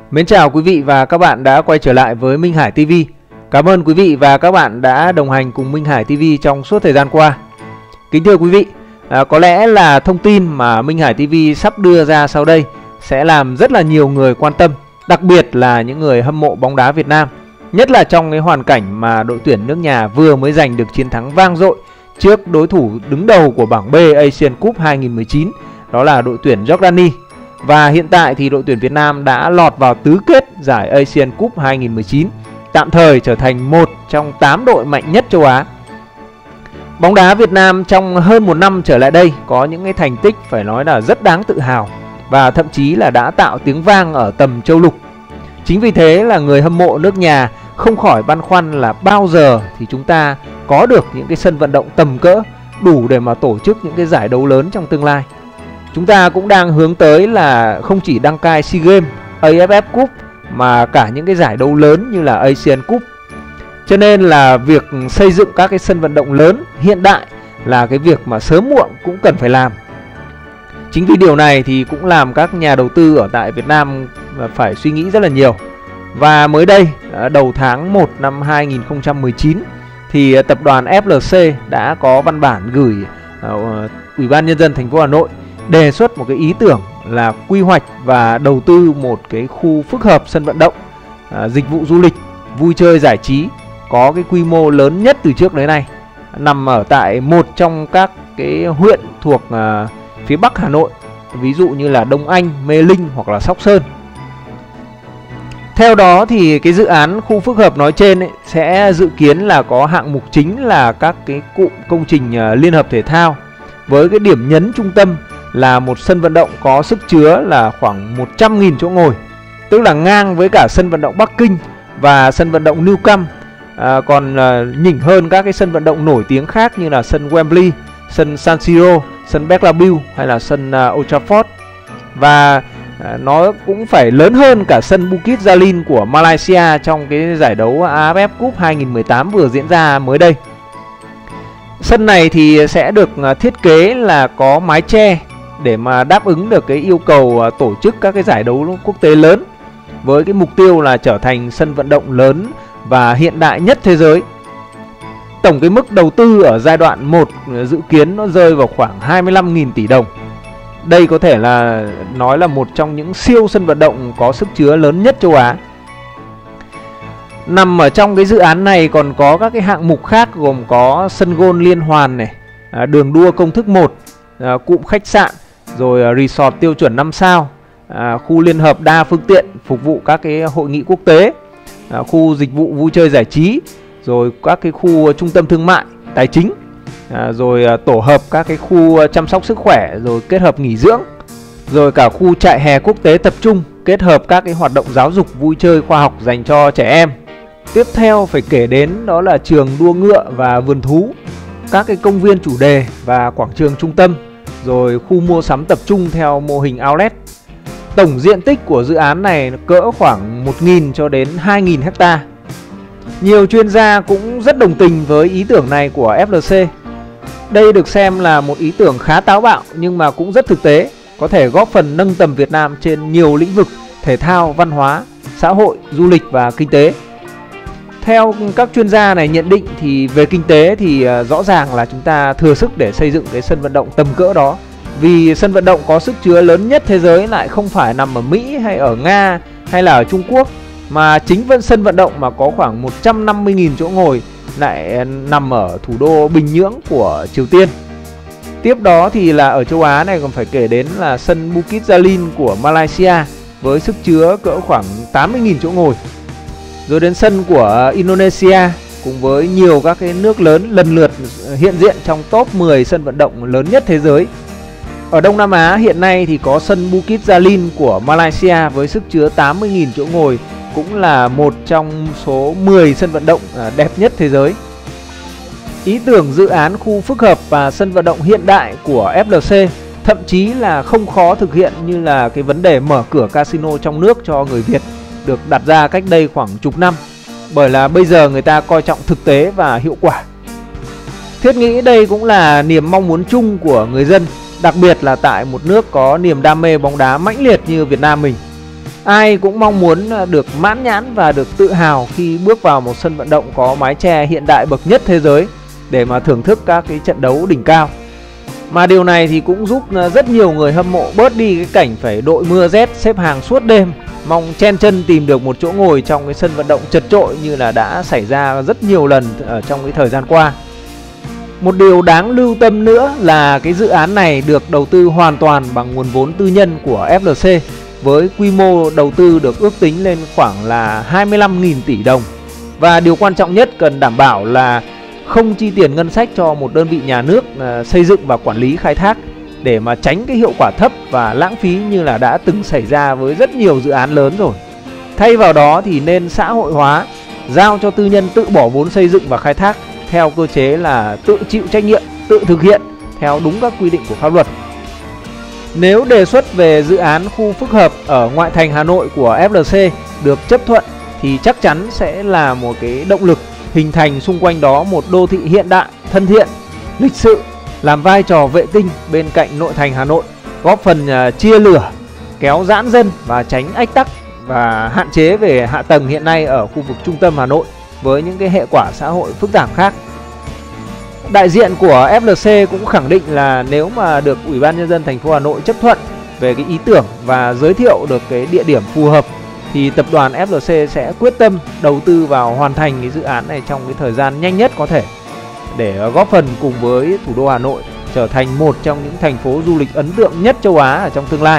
Mến chào quý vị và các bạn đã quay trở lại với Minh Hải TV. Cảm ơn quý vị và các bạn đã đồng hành cùng Minh Hải TV trong suốt thời gian qua. Kính thưa quý vị, có lẽ là thông tin mà Minh Hải TV sắp đưa ra sau đây sẽ làm rất là nhiều người quan tâm, đặc biệt là những người hâm mộ bóng đá Việt Nam. Nhất là trong cái hoàn cảnh mà đội tuyển nước nhà vừa mới giành được chiến thắng vang dội trước đối thủ đứng đầu của bảng B Asian Cup 2019, đó là đội tuyển Jordani. Và hiện tại thì đội tuyển Việt Nam đã lọt vào tứ kết giải Asian Cup 2019, tạm thời trở thành một trong 8 đội mạnh nhất châu Á. Bóng đá Việt Nam trong hơn một năm trở lại đây có những cái thành tích phải nói là rất đáng tự hào và thậm chí là đã tạo tiếng vang ở tầm châu lục. Chính vì thế là người hâm mộ nước nhà không khỏi băn khoăn là bao giờ thì chúng ta có được những cái sân vận động tầm cỡ đủ để mà tổ chức những cái giải đấu lớn trong tương lai. Chúng ta cũng đang hướng tới là không chỉ đăng cai SEA Games, AFF Cup mà cả những cái giải đấu lớn như là Asian Cup. Cho nên là việc xây dựng các cái sân vận động lớn hiện đại là cái việc mà sớm muộn cũng cần phải làm. Chính vì điều này thì cũng làm các nhà đầu tư ở tại Việt Nam phải suy nghĩ rất là nhiều. Và mới đây, đầu tháng 1 năm 2019 thì tập đoàn FLC đã có văn bản gửi Ủy ban Nhân dân thành phố Hà Nội đề xuất một cái ý tưởng là quy hoạch và đầu tư một cái khu phức hợp sân vận động, dịch vụ du lịch, vui chơi giải trí có cái quy mô lớn nhất từ trước đến nay, nằm ở tại một trong các cái huyện thuộc phía Bắc Hà Nội, ví dụ như là Đông Anh, Mê Linh hoặc là Sóc Sơn. Theo đó thì cái dự án khu phức hợp nói trên sẽ dự kiến là có hạng mục chính là các cái cụm công trình liên hợp thể thao, với cái điểm nhấn trung tâm là một sân vận động có sức chứa là khoảng 100.000 chỗ ngồi, tức là ngang với cả sân vận động Bắc Kinh và sân vận động Nou Camp, còn nhỉnh hơn các cái sân vận động nổi tiếng khác như là sân Wembley, sân San Siro, sân Bernabeu hay là sân Old Trafford. Và nó cũng phải lớn hơn cả sân Bukit Jalil của Malaysia trong cái giải đấu AFF Cup 2018 vừa diễn ra mới đây. Sân này thì sẽ được thiết kế là có mái che để mà đáp ứng được cái yêu cầu tổ chức các cái giải đấu quốc tế lớn, với cái mục tiêu là trở thành sân vận động lớn và hiện đại nhất thế giới. Tổng cái mức đầu tư ở giai đoạn 1 dự kiến nó rơi vào khoảng 25.000 tỷ đồng. Đây có thể là nói là một trong những siêu sân vận động có sức chứa lớn nhất châu Á. Nằm ở trong cái dự án này còn có các cái hạng mục khác, gồm có sân golf liên hoàn này, đường đua công thức 1, cụm khách sạn, rồi resort tiêu chuẩn 5 sao, khu liên hợp đa phương tiện phục vụ các cái hội nghị quốc tế, khu dịch vụ vui chơi giải trí, rồi các cái khu trung tâm thương mại, tài chính, rồi tổ hợp các cái khu chăm sóc sức khỏe, rồi kết hợp nghỉ dưỡng, rồi cả khu trại hè quốc tế tập trung kết hợp các cái hoạt động giáo dục vui chơi khoa học dành cho trẻ em. Tiếp theo phải kể đến đó là trường đua ngựa và vườn thú, các cái công viên chủ đề và quảng trường trung tâm, rồi khu mua sắm tập trung theo mô hình outlet. Tổng diện tích của dự án này cỡ khoảng 1.000 cho đến 2.000 ha. Nhiều chuyên gia cũng rất đồng tình với ý tưởng này của FLC. Đây được xem là một ý tưởng khá táo bạo nhưng mà cũng rất thực tế, có thể góp phần nâng tầm Việt Nam trên nhiều lĩnh vực thể thao, văn hóa, xã hội, du lịch và kinh tế. Theo các chuyên gia này nhận định thì về kinh tế thì rõ ràng là chúng ta thừa sức để xây dựng cái sân vận động tầm cỡ đó. Vì sân vận động có sức chứa lớn nhất thế giới lại không phải nằm ở Mỹ hay ở Nga hay là ở Trung Quốc, mà chính sân vận động mà có khoảng 150.000 chỗ ngồi lại nằm ở thủ đô Bình Nhưỡng của Triều Tiên. Tiếp đó thì là ở châu Á này còn phải kể đến là sân Bukit Jalil của Malaysia với sức chứa cỡ khoảng 80.000 chỗ ngồi. Rồi đến sân của Indonesia cùng với nhiều các cái nước lớn lần lượt hiện diện trong top 10 sân vận động lớn nhất thế giới. Ở Đông Nam Á hiện nay thì có sân Bukit Jalil của Malaysia với sức chứa 80.000 chỗ ngồi, cũng là một trong số 10 sân vận động đẹp nhất thế giới. Ý tưởng dự án khu phức hợp và sân vận động hiện đại của FLC thậm chí là không khó thực hiện như là cái vấn đề mở cửa casino trong nước cho người Việt được đặt ra cách đây khoảng chục năm, bởi là bây giờ người ta coi trọng thực tế và hiệu quả. Thiết nghĩ đây cũng là niềm mong muốn chung của người dân, đặc biệt là tại một nước có niềm đam mê bóng đá mãnh liệt như Việt Nam mình. Ai cũng mong muốn được mãn nhãn và được tự hào khi bước vào một sân vận động có mái che hiện đại bậc nhất thế giới để mà thưởng thức các cái trận đấu đỉnh cao. Mà điều này thì cũng giúp rất nhiều người hâm mộ bớt đi cái cảnh phải đội mưa rét xếp hàng suốt đêm, mong chen chân tìm được một chỗ ngồi trong cái sân vận động chật chội như là đã xảy ra rất nhiều lần ở trong cái thời gian qua. Một điều đáng lưu tâm nữa là cái dự án này được đầu tư hoàn toàn bằng nguồn vốn tư nhân của FLC, với quy mô đầu tư được ước tính lên khoảng là 25.000 tỷ đồng. Và điều quan trọng nhất cần đảm bảo là không chi tiền ngân sách cho một đơn vị nhà nước xây dựng và quản lý khai thác, để mà tránh cái hiệu quả thấp và lãng phí như là đã từng xảy ra với rất nhiều dự án lớn rồi. Thay vào đó thì nên xã hội hóa, giao cho tư nhân tự bỏ vốn xây dựng và khai thác theo cơ chế là tự chịu trách nhiệm, tự thực hiện theo đúng các quy định của pháp luật. Nếu đề xuất về dự án khu phức hợp ở ngoại thành Hà Nội của FLC được chấp thuận thì chắc chắn sẽ là một cái động lực hình thành xung quanh đó một đô thị hiện đại, thân thiện, lịch sự, làm vai trò vệ tinh bên cạnh nội thành Hà Nội, góp phần chia lửa, kéo giãn dân và tránh ách tắc và hạn chế về hạ tầng hiện nay ở khu vực trung tâm Hà Nội với những cái hệ quả xã hội phức tạp khác. Đại diện của FLC cũng khẳng định là nếu mà được Ủy ban Nhân dân thành phố Hà Nội chấp thuận về cái ý tưởng và giới thiệu được cái địa điểm phù hợp thì tập đoàn FLC sẽ quyết tâm đầu tư vào hoàn thành cái dự án này trong cái thời gian nhanh nhất có thể, để góp phần cùng với thủ đô Hà Nội trở thành một trong những thành phố du lịch ấn tượng nhất châu Á ở trong tương lai.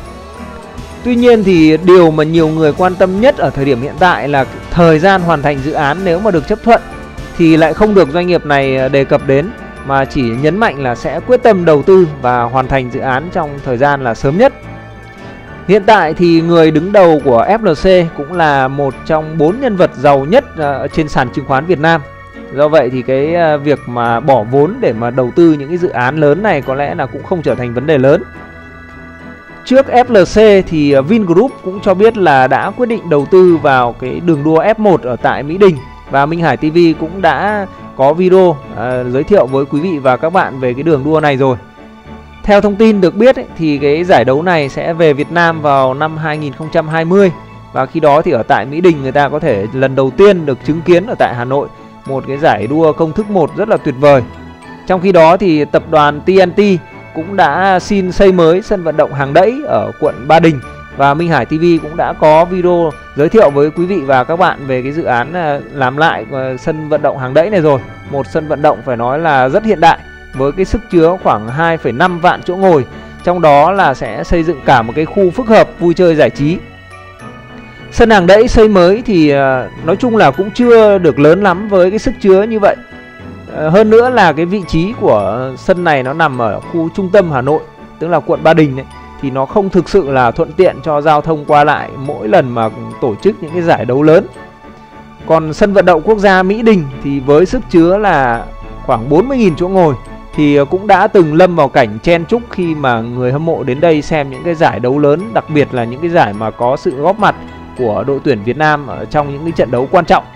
Tuy nhiên thì điều mà nhiều người quan tâm nhất ở thời điểm hiện tại là thời gian hoàn thành dự án nếu mà được chấp thuận thì lại không được doanh nghiệp này đề cập đến, mà chỉ nhấn mạnh là sẽ quyết tâm đầu tư và hoàn thành dự án trong thời gian là sớm nhất. Hiện tại thì người đứng đầu của FLC cũng là một trong 4 nhân vật giàu nhất trên sàn chứng khoán Việt Nam. Do vậy thì cái việc mà bỏ vốn để mà đầu tư những cái dự án lớn này có lẽ là cũng không trở thành vấn đề lớn. Trước FLC thì Vingroup cũng cho biết là đã quyết định đầu tư vào cái đường đua F1 ở tại Mỹ Đình, và Minh Hải TV cũng đã có video giới thiệu với quý vị và các bạn về cái đường đua này rồi. Theo thông tin được biết thì cái giải đấu này sẽ về Việt Nam vào năm 2020, và khi đó thì ở tại Mỹ Đình người ta có thể lần đầu tiên được chứng kiến ở tại Hà Nội một cái giải đua công thức 1 rất là tuyệt vời. Trong khi đó thì tập đoàn TNT cũng đã xin xây mới sân vận động Hàng Đẫy ở quận Ba Đình, và Minh Hải TV cũng đã có video giới thiệu với quý vị và các bạn về cái dự án làm lại sân vận động Hàng Đẫy này rồi. Một sân vận động phải nói là rất hiện đại với cái sức chứa khoảng 2,5 vạn chỗ ngồi, trong đó là sẽ xây dựng cả một cái khu phức hợp vui chơi giải trí. Sân Hàng Đẫy xây mới thì nói chung là cũng chưa được lớn lắm với cái sức chứa như vậy. Hơn nữa là cái vị trí của sân này nó nằm ở khu trung tâm Hà Nội, tức là quận Ba Đình ấy, thì nó không thực sự là thuận tiện cho giao thông qua lại mỗi lần mà tổ chức những cái giải đấu lớn. Còn sân vận động quốc gia Mỹ Đình thì với sức chứa là khoảng 40.000 chỗ ngồi thì cũng đã từng lâm vào cảnh chen chúc khi mà người hâm mộ đến đây xem những cái giải đấu lớn, đặc biệt là những cái giải mà có sự góp mặt của đội tuyển Việt Nam ở trong những cái trận đấu quan trọng.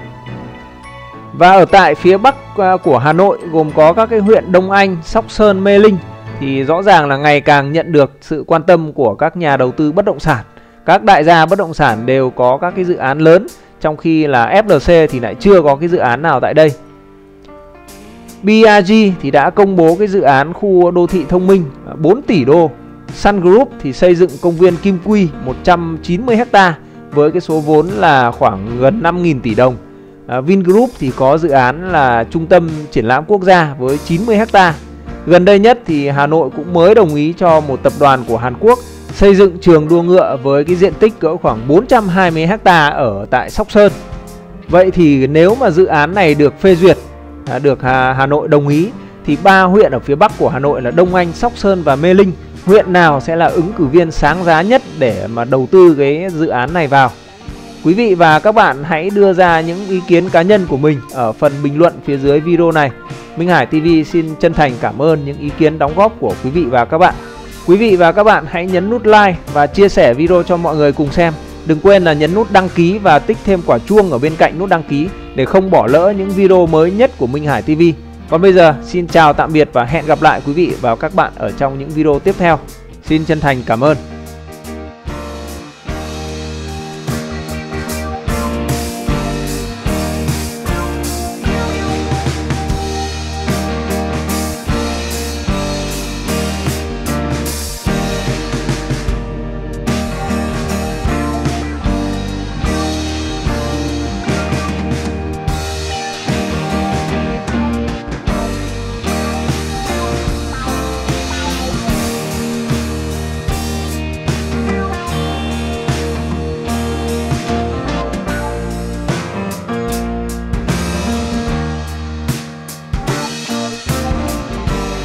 Và ở tại phía bắc của Hà Nội gồm có các cái huyện Đông Anh, Sóc Sơn, Mê Linh thì rõ ràng là ngày càng nhận được sự quan tâm của các nhà đầu tư bất động sản. Các đại gia bất động sản đều có các cái dự án lớn, trong khi là FLC thì lại chưa có cái dự án nào tại đây. BRG thì đã công bố cái dự án khu đô thị thông minh 4 tỷ đô. Sun Group thì xây dựng công viên Kim Quy 190 ha với cái số vốn là khoảng gần 5.000 tỷ đồng. Vingroup thì có dự án là trung tâm triển lãm quốc gia với 90 ha. Gần đây nhất thì Hà Nội cũng mới đồng ý cho một tập đoàn của Hàn Quốc xây dựng trường đua ngựa với cái diện tích cỡ khoảng 420 ha ở tại Sóc Sơn. Vậy thì nếu mà dự án này được phê duyệt, được Hà Nội đồng ý, thì 3 huyện ở phía bắc của Hà Nội là Đông Anh, Sóc Sơn và Mê Linh, huyện nào sẽ là ứng cử viên sáng giá nhất để mà đầu tư cái dự án này vào? Quý vị và các bạn hãy đưa ra những ý kiến cá nhân của mình ở phần bình luận phía dưới video này. Minh Hải TV xin chân thành cảm ơn những ý kiến đóng góp của quý vị và các bạn. Quý vị và các bạn hãy nhấn nút like và chia sẻ video cho mọi người cùng xem. Đừng quên là nhấn nút đăng ký và tích thêm quả chuông ở bên cạnh nút đăng ký để không bỏ lỡ những video mới nhất của Minh Hải TV. Còn bây giờ xin chào tạm biệt và hẹn gặp lại quý vị và các bạn ở trong những video tiếp theo. Xin chân thành cảm ơn.